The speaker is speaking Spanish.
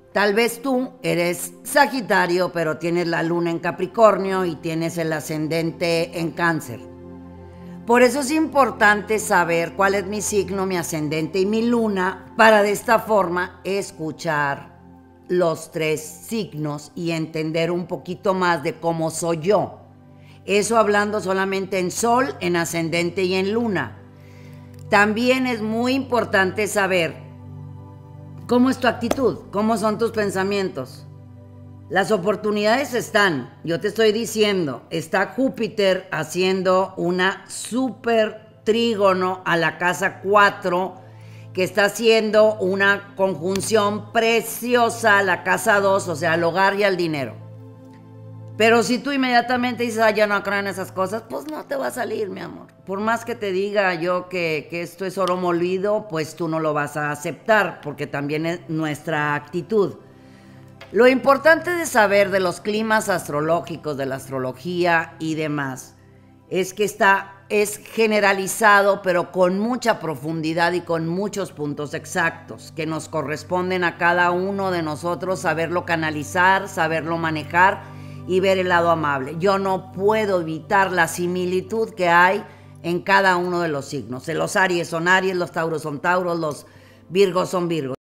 Tal vez tú eres Sagitario, pero tienes la luna en Capricornio y tienes el ascendente en Cáncer. Por eso es importante saber cuál es mi signo, mi ascendente y mi luna, para de esta forma escuchar los tres signos y entender un poquito más de cómo soy yo. Eso hablando solamente en sol, en ascendente y en luna. También es muy importante saber cómo es tu actitud, cómo son tus pensamientos. Las oportunidades están, yo te estoy diciendo, está Júpiter haciendo una súper trígono a la casa 4, que está haciendo una conjunción preciosa a la casa 2, o sea, al hogar y al dinero. Pero si tú inmediatamente dices, ya no creo en esas cosas, pues no te va a salir, mi amor. Por más que te diga yo que esto es oro molido, pues tú no lo vas a aceptar, porque también es nuestra actitud. Lo importante de saber de los climas astrológicos, de la astrología y demás, es que es generalizado, pero con mucha profundidad y con muchos puntos exactos, que nos corresponden a cada uno de nosotros saberlo canalizar, saberlo manejar y ver el lado amable. Yo no puedo evitar la similitud que hay en cada uno de los signos. Los Aries son Aries, los Tauros son Tauros, los Virgos son Virgos.